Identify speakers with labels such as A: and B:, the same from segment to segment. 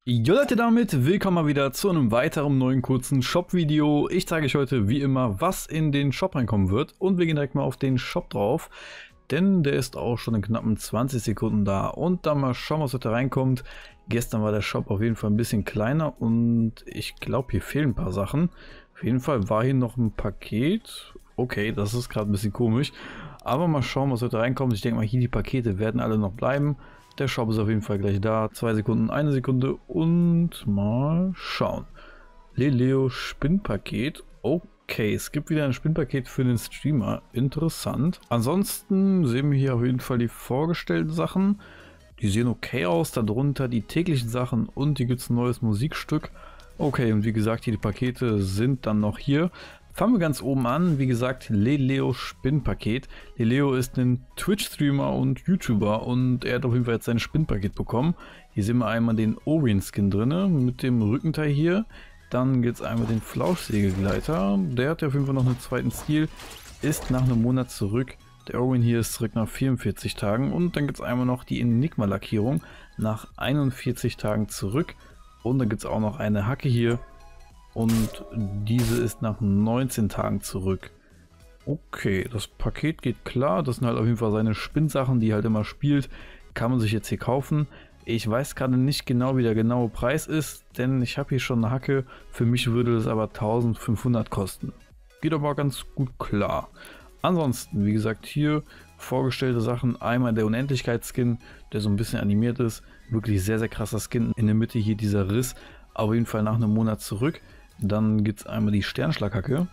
A: Jo Leute, damit willkommen mal wieder zu einem weiteren neuen kurzen Shop-Video. Ich zeige euch heute wie immer, was in den Shop reinkommen wird, und wir gehen direkt mal auf den Shop drauf, denn der ist auch schon in knappen 20 Sekunden da, und dann mal schauen, was heute reinkommt. Gestern war der Shop auf jeden Fall ein bisschen kleiner und ich glaube, hier fehlen ein paar Sachen. Auf jeden Fall war hier noch ein Paket. Okay, das ist gerade ein bisschen komisch, aber mal schauen, was heute reinkommt. Ich denke mal, hier die Pakete werden alle noch bleiben. Der Shop ist auf jeden Fall gleich da. 2 Sekunden, 1 Sekunde und mal schauen. Leleo Spinnpaket. Okay, es gibt wieder ein Spinnpaket für den Streamer. Interessant. Ansonsten sehen wir hier auf jeden Fall die vorgestellten Sachen. Die sehen okay aus. Darunter die täglichen Sachen und hier gibt es ein neues Musikstück. Okay, und wie gesagt, hier die Pakete sind dann noch hier. Fangen wir ganz oben an. Wie gesagt, Leleo Spinnpaket. Leleo ist ein Twitch-Streamer und YouTuber und er hat auf jeden Fall jetzt sein Spinnpaket bekommen. Hier sehen wir einmal den Orien-Skin drin mit dem Rückenteil hier. Dann gibt es einmal den Flauschsägegleiter. Der hat ja auf jeden Fall noch einen zweiten Stil. Ist nach einem Monat zurück. Der Orien hier ist zurück nach 44 Tagen. Und dann gibt es einmal noch die Enigma-Lackierung nach 41 Tagen zurück. Und dann gibt es auch noch eine Hacke hier. Und diese ist nach 19 Tagen zurück. Okay, das Paket geht klar. Das sind halt auf jeden Fall seine Spinnsachen, die halt immer spielt. Kann man sich jetzt hier kaufen. Ich weiß gerade nicht genau, wie der genaue Preis ist, denn ich habe hier schon eine Hacke. Für mich würde das aber 1500 kosten. Geht aber ganz gut klar. Ansonsten, wie gesagt, hier vorgestellte Sachen. Einmal der Unendlichkeitsskin, der so ein bisschen animiert ist. Wirklich sehr, sehr krasser Skin. In der Mitte hier dieser Riss. Auf jeden Fall nach einem Monat zurück. Dann gibt es einmal die Sternschlaghacke.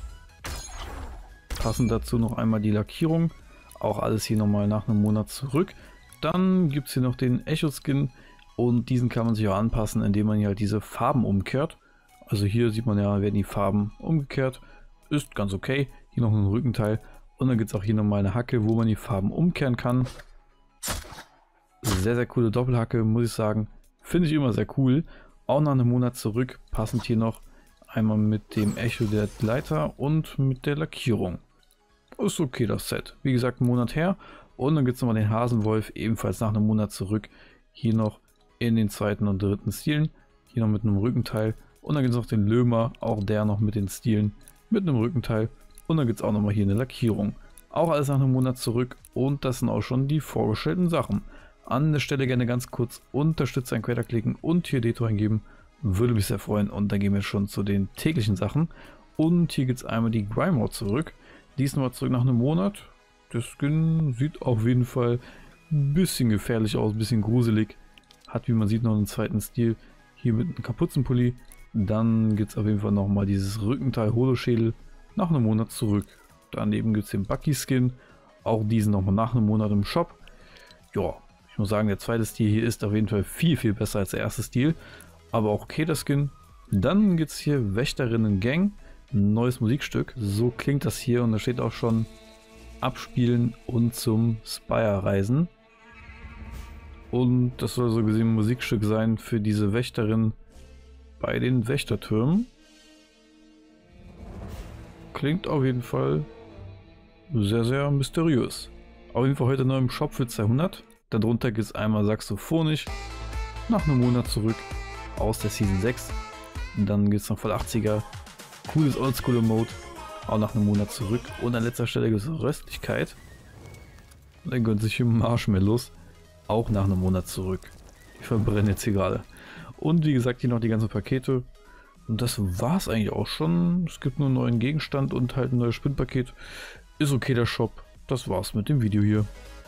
A: Passend dazu noch einmal die Lackierung. Auch alles hier nochmal nach einem Monat zurück. Dann gibt es hier noch den Echo-Skin. Und diesen kann man sich auch anpassen, indem man hier halt diese Farben umkehrt. Also hier sieht man ja, werden die Farben umgekehrt. Ist ganz okay. Hier noch ein Rückenteil. Und dann gibt es auch hier nochmal eine Hacke, wo man die Farben umkehren kann. Sehr, sehr coole Doppelhacke, muss ich sagen. Finde ich immer sehr cool. Auch nach einem Monat zurück. Passend hier noch einmal mit dem Echo der Gleiter und mit der Lackierung. Ist okay, das Set. Wie gesagt, einen Monat her. Und dann gibt es nochmal den Hasenwolf, ebenfalls nach einem Monat zurück. Hier noch in den zweiten und dritten Stilen. Hier noch mit einem Rückenteil. Und dann gibt es noch den Lömer, auch der noch mit den Stilen, mit einem Rückenteil. Und dann gibt es auch nochmal hier eine Lackierung. Auch alles nach einem Monat zurück. Und das sind auch schon die vorgestellten Sachen. An der Stelle gerne ganz kurz Unterstützer einen Creator klicken und hier Detour eingeben. Würde mich sehr freuen. Und dann gehen wir schon zu den täglichen Sachen. Und hier gibt es einmal die Grime zurück. Die ist nochmal zurück nach einem Monat. Der Skin sieht auf jeden Fall ein bisschen gefährlich aus, ein bisschen gruselig. Hat, wie man sieht, noch einen zweiten Stil. Hier mit einem Kapuzenpulli. Dann gibt es auf jeden Fall nochmal dieses Rückenteil Holoschädel nach einem Monat zurück. Daneben gibt es den Bucky Skin. Auch diesen nochmal nach einem Monat im Shop. Ja, ich muss sagen, der zweite Stil hier ist auf jeden Fall viel, viel besser als der erste Stil. Aber auch okay, der Skin. Dann gibt es hier Wächterinnen Gang. Ein neues Musikstück. So klingt das hier und da steht auch schon Abspielen und zum Spire reisen. Und das soll so gesehen ein Musikstück sein für diese Wächterin bei den Wächtertürmen. Klingt auf jeden Fall sehr, sehr mysteriös. Auf jeden Fall heute neu im Shop für 200. Darunter gibt es einmal saxophonisch. Nach einem Monat zurück. Aus der Season 6. Und dann gibt es noch voll 80er. Cooles Oldschool Mode. Auch nach einem Monat zurück. Und an letzter Stelle gibt es Röstlichkeit. Und dann gönnt sich hier Marshmallows. Auch nach einem Monat zurück. Die verbrennen jetzt hier gerade. Und wie gesagt, hier noch die ganzen Pakete. Und das war es eigentlich auch schon. Es gibt nur einen neuen Gegenstand und halt ein neues Spinnpaket. Ist okay, der Shop. Das war's mit dem Video hier.